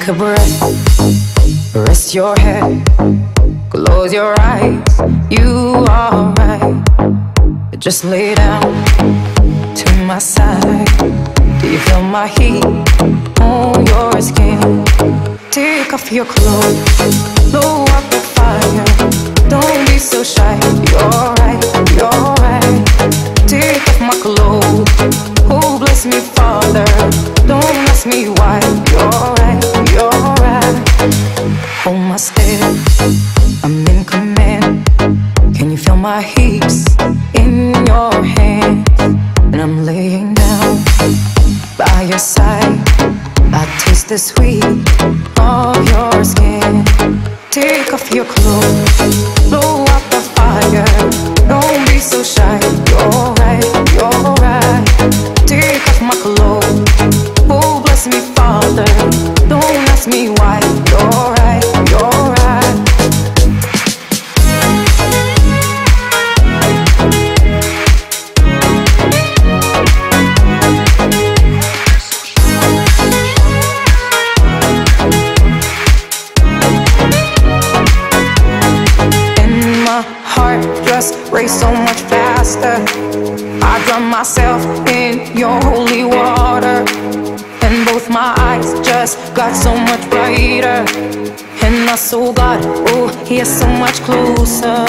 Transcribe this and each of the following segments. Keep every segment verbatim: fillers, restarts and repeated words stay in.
a breath, rest your head, close your eyes, you are right. Just lay down to my side. Do you feel my heat on your skin? Take off your clothes, blow up the fire. Don't be so shy, you're right, you're right. Take off my clothes, oh bless me Father. Don't ask me why, you're right, you're right. Hold my step, I'm in command. Can you feel my hips in your hands? And I'm laying down by your side. I taste the sweet of your skin. Take off your clothes, blow up the fire. Don't be so shy, you're right, you're right. Take off my clothes, oh bless me Father. Don't ask me why, you're right, you're right. Race so much faster. I drown myself in your holy water, and both my eyes just got so much brighter. And my soul got, oh, here so much closer.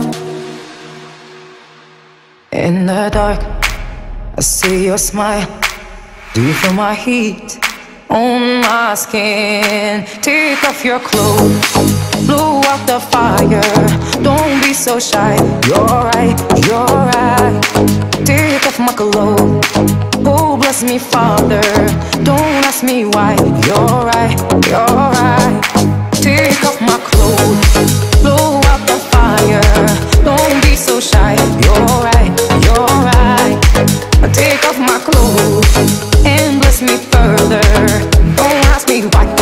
In the dark, I see your smile. Do you feel my heat on my skin? Take off your clothes, blow out the fire. Don't be so shy, you're right, you're right. Take off my clothes, oh bless me Father. Don't ask me why, you're right, you're right. Take off my clothes, blow out the fire. Don't be so shy, you're right, you're right. Take off my clothes and bless me further. Don't ask me why,